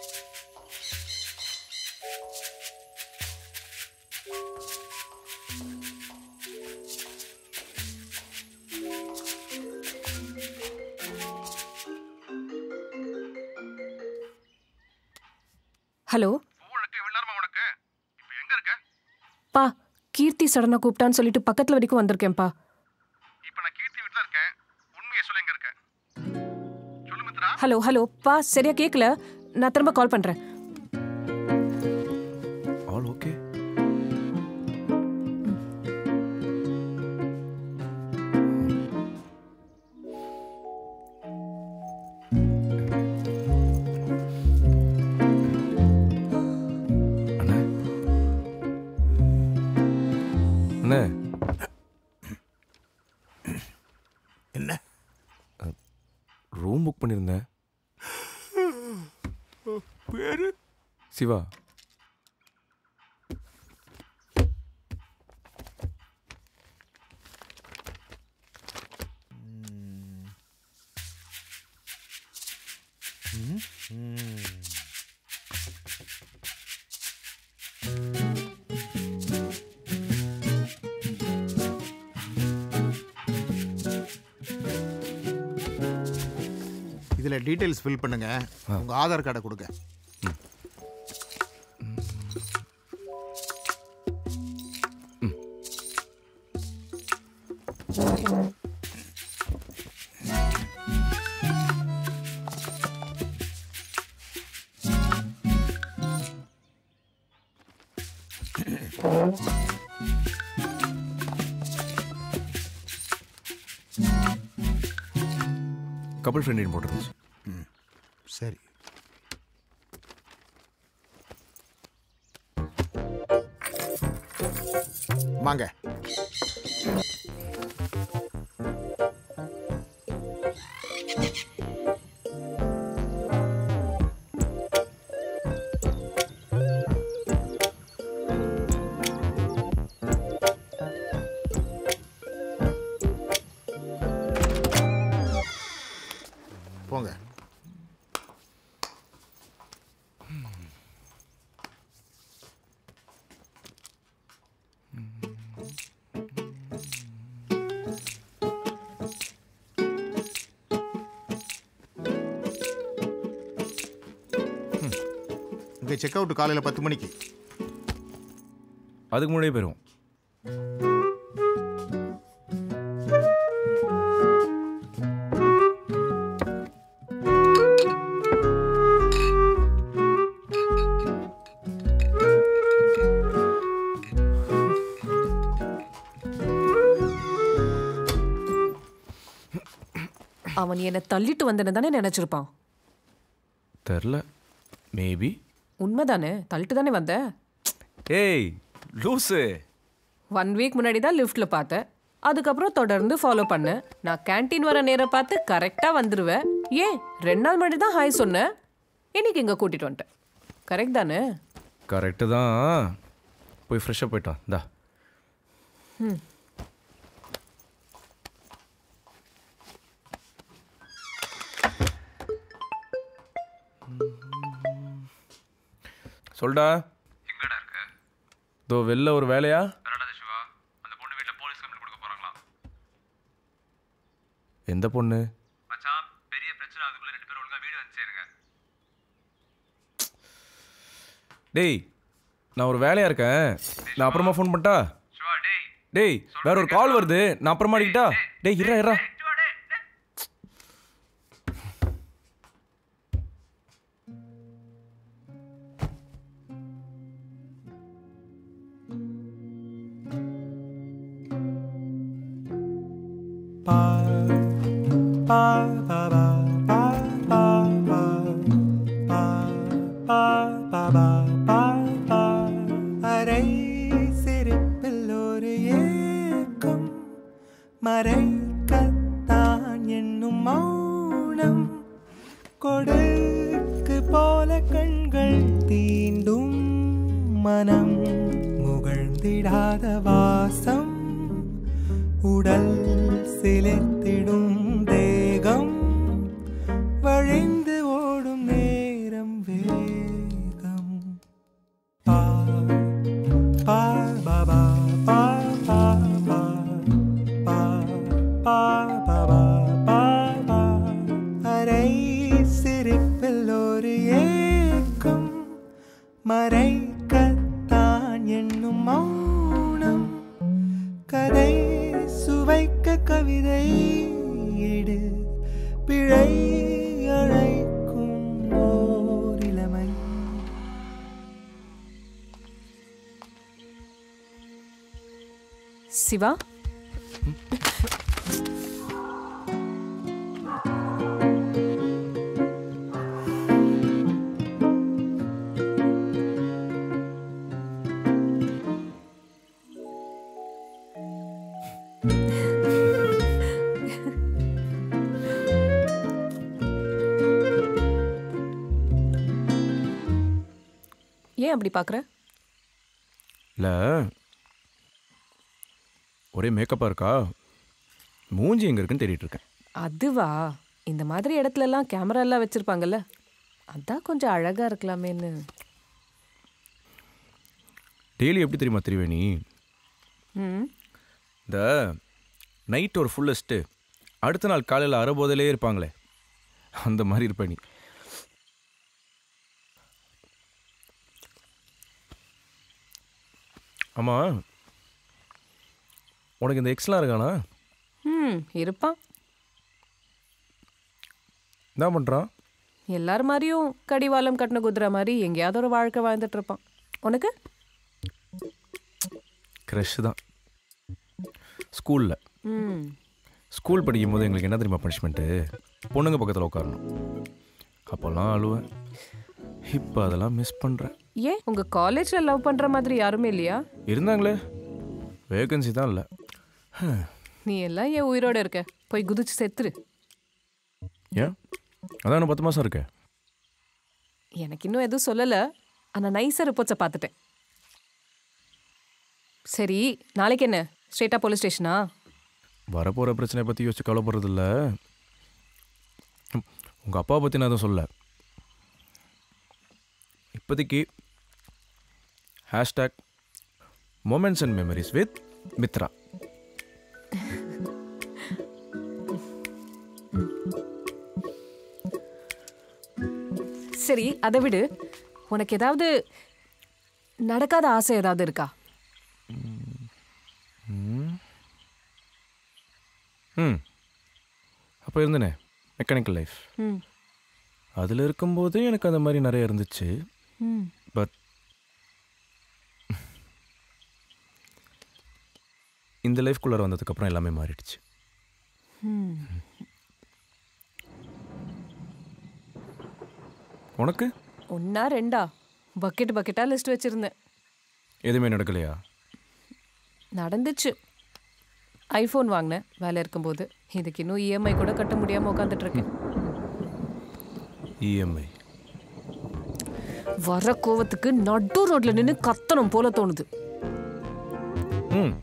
Hello பா, கீர்த்தி சடனா கூப்பிட்டான்னு சொல்லிட்டு பக்கத்துல வரைக்கும் வந்திருக்கேன்ப்பா. இப்ப நான் கீர்த்தி வீட்ல இருக்கேன். உண்மையை சொல்ல எங்க இருக்க? சொல்லு மித்ரா. ஹலோ ஹலோ பா, சரியா கேட்கல. நான் திரும்ப கால் பண்றேன். All okay. என்ன ரூம் புக் பண்ணியிருந்தேன். பேரு சிவா. இதுல டீடைல்ஸ் ஃபில் பண்ணுங்க. உங்க ஆதார் கார்டை கொடுங்க. கபிள் ஃப்ரெண்ட் போட்டுருந்துச்சு. சரி. வாங்க. போங்க. இங்கே செக் அவுட் காலையில் 10 மணிக்கு. அதுக்கு முன்னாடியே போயிடும். அவன் என்னை தள்ளிட்டு வந்தேன்னு தானே நினைச்சிருப்பான். தெரில, மேபி. உண்மைதானே, தள்ளிட்டு தானே வந்த. ஏய் லூசு. 1 வீக் முன்னாடி தான் லிஃப்ட்ல பார்த்தேன். அதுக்கப்புறம் தொடர்ந்து ஃபாலோ பண்ணேன். நான் கேன்டீன் வர நேரம் பார்த்து கரெக்டாக வந்துடுவேன். ஏன் 2 நாள் முன்னாடி தான் ஹாய் சொன்னேன். இன்னைக்கு இங்கே கூட்டிகிட்டு வந்துட்டேன். கரெக்ட் தானே? கரெக்டு தான். போய் ஃப்ரெஷ்ஷாக போயிட்டான். இந்தா. சொல்டா. எங்கடா இருக்க? தோ வெளில ஒரு வேலையா? வரடாத சிவா. அந்த பொண்ணு வீட்ல போலீஸ் கம்ப்ளைண்ட் கொடுக்க போறாங்களா? எந்த பொண்ணு? மச்சான், பெரிய பிரச்சனை. அதுக்குள்ள 2 பேரும் ஒழுங்கா வீடு வந்து சேருங்க. டேய், நான் ஒரு வேலையா இருக்கேன். நான் அப்புறமா ஃபோன் பண்ணிட்டா? சிவா டேய். டேய், வேற ஒரு கால் வருது. நான் அப்புறமா அடிக்கிட்டா? டேய் இருடா இருடா. அரை சிரிப்பில் ஒரு ஏக்கம் மறைக்கத்தான் என்னும் மௌனம் கொடுக்கு போல கண்கள் தீண்டும் மனம் முகழ்ந்திடாத வாசம் உடல் சிலிர்த்திடும் தேகம் வழிந்து ஓடும் நேரம் வேறு மறைக்கத்தான் என்னும் மௌனம் கதை சுவைக்க கவிதை எடு பிழை அழைக்கும் ஓரிளமை. சிவா, ஏன் அப்படி பார்க்குற? இல்லை, ஒரே மேக்கப்பாக இருக்கா, மூஞ்சி எங்கே இருக்குன்னு தேடிட்டு இருக்கேன். அதுவா, இந்த மாதிரி இடத்துலலாம் கேமரா எல்லாம் வச்சுருப்பாங்கல்ல, அதான் கொஞ்சம் அழகாக இருக்கலாமேன்னு. டெய்லி எப்படி தெரியுமா தெரிவே நீ? ம், இந்த நைட் ஒரு ஃபுல்லஸ்ட்டு அடுத்த நாள் காலையில் அரைபோதிலே இருப்பாங்களே, அந்த மாதிரி இருப்ப நீ. ஆமாம், உனக்கு இந்த எக்ஸ்லாம் இருக்கானா? ம், இருப்பான். என்ன பண்ணுறான்? எல்லார் மாதிரியும் கடிவாளம் கட்டின குதிரை மாதிரி எங்கேயாவது ஒரு வாழ்க்கை வாழ்ந்துட்டு இருப்பான். உனக்கு? க்ரஷ் தான். ஸ்கூலில் ம், ஸ்கூல் படிக்கும் போது எங்களுக்கு என்ன தெரியுமா பனிஷ்மெண்ட்டு? பொண்ணுங்க பக்கத்தில் உட்காரணும். அப்போல்லாம் அழுவேன். இப்போ அதெல்லாம் மிஸ் பண்ணுறேன். ஏன் உங்கள் காலேஜில் லவ் பண்ணுற மாதிரி யாருமே இல்லையா? இருந்தாங்களே, வேகன்சி தான் இல்லை. நீ எல்லாம் ஏன் உயிரோடு இருக்க? போய் குதிச்சு செத்துரு. ஏன்? அதான் இன்னும் 10 மாதம் இருக்கேன். எனக்கு இன்னும் எதுவும் சொல்லலை, ஆனால் நைஸாக ரிப்போர்ட்ஸை பார்த்துட்டேன். சரி, நாளைக்கு என்ன ஸ்ட்ரெயிட்டாக போலீஸ் ஸ்டேஷனா? வரப்போகிற பிரச்சனையை பற்றி யோசிச்சு கவலைப்படுறதில்ல. உங்கள் அப்பாவை பற்றி நான் எதுவும் சொல்ல. இப்போதைக்கு #moments and memories with Mitra. சரி, அதை விடு. உனக்கு ஏதாவது நடக்காத ஆசை ஏதாவது இருக்கா? அப்போ இருந்தேனே மெக்கானிக்கல் லைஃப், ம், அதில் இருக்கும்போது எனக்கு அந்த மாதிரி நிறைய இருந்துச்சு. ம், பட் இந்த லைஃப்குள்ளார வந்ததுக்கப்புறம் எல்லாமே மாறிடுச்சு. ம். உனக்கு? 1 2 பக்கெட்டாக லிஸ்ட் வச்சுருந்தேன். எதுவுமே நடக்கலையா? நடந்துச்சு. ஐஃபோன் வாங்கினேன் வேலை இருக்கும்போது. இதுக்கு இன்னும் இஎம்ஐ கூட கட்ட முடியாமல் உட்காந்துட்ருக்கேன். இஎம்ஐ? வர கோவத்துக்கு நடு ரோட்டில் நின்று கத்தணும் போல தோணுது. ம்,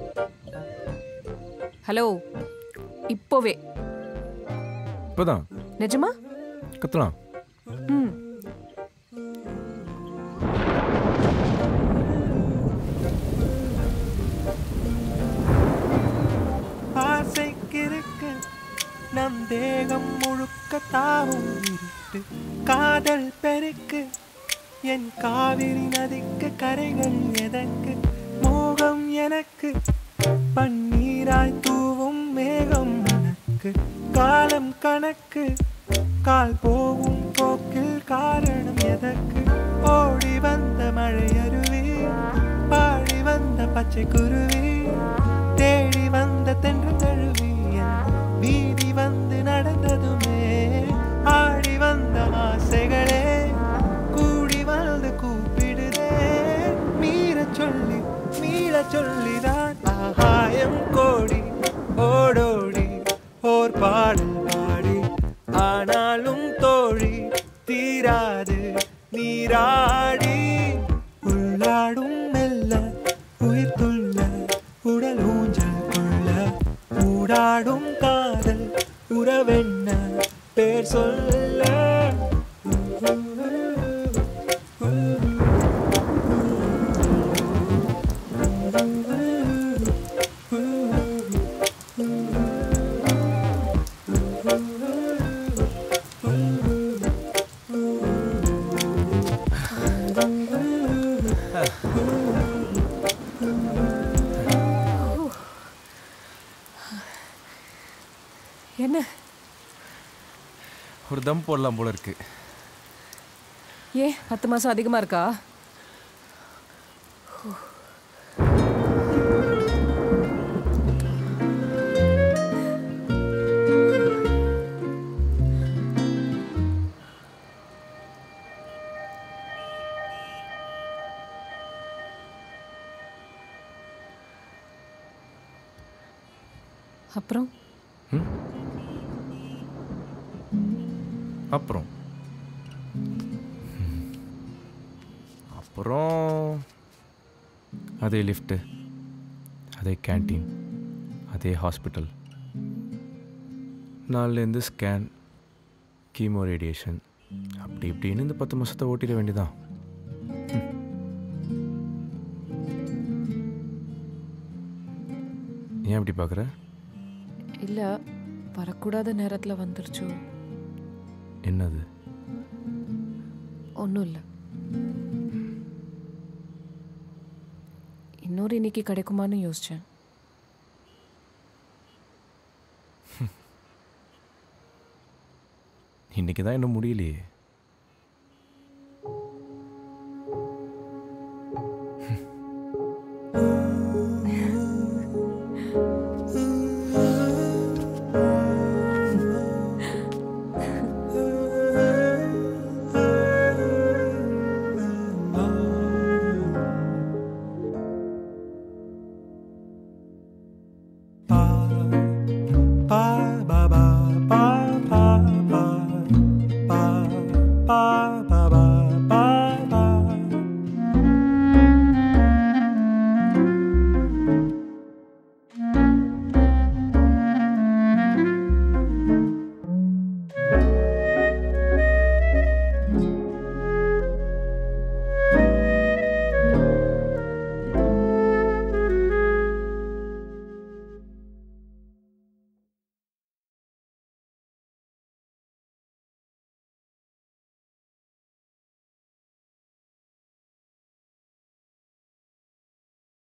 ஹலோ, இப்போவே? இப்போதான் நிஜமா? கத்துலாம். ம், ஆசைக்கிருக்கு நம் தேகம் முழுக்க தாவும் இருட்டு காதல் பெருக்கு என் காவிரி நதிக்கு கரைகள் எதற்கு மோகம் எனக்கு பன்னீராய் தூவும் மேகம் உனக்கு காலம் கணக்கு கால் போகும் போக்கில் காரணம் எதற்கு ஓடி வந்த மழை அருவி பாடி வந்த பச்சை குருவி தேடி வந்த தென்றல் தழுவி வீதி வந்து நடந்ததுமே ஆடி வந்த ஆசைகளே கூடி வந்து கூப்பிடுதே மீள சொல்லிதான் ஆகாயம் கோடி ஓடோடி ஓர் பாடல் பாடி ஆனாலும் தோழி தீராது நீராடி உள்ளாடும் மெல்ல உயிர் துள்ள உடல் ஊஞ்சல் கொள்ள ஊடாடும் காதல் உறவென்ன பேர் சொல்ல என்ன ஒரு தம் போடலாம் போல இருக்கு. ஏன் 10 மாசம் அதிகமா இருக்கா? அப்புறம் அப்புறம் அப்புறம் அதே லிஃப்ட்டு, அதே கேன்டீன், அதே ஹாஸ்பிட்டல், நாலுலேருந்து ஸ்கேன், கீமோ, ரேடியேஷன், அப்படி இப்படின்னு இந்த 10 மாதத்தை ஓட்டிட வேண்டியதான். ஏன் அப்படி பார்க்குற? இல்ல, வரக்கூடாத நேரத்தில் வந்துருச்சோ. என்னது? ஒன்றும் இல்லை. இன்னொரு இன்னைக்கு கிடைக்குமான்னு யோசிச்சேன். இன்னைக்கு தான் இன்னும் முடியலையே.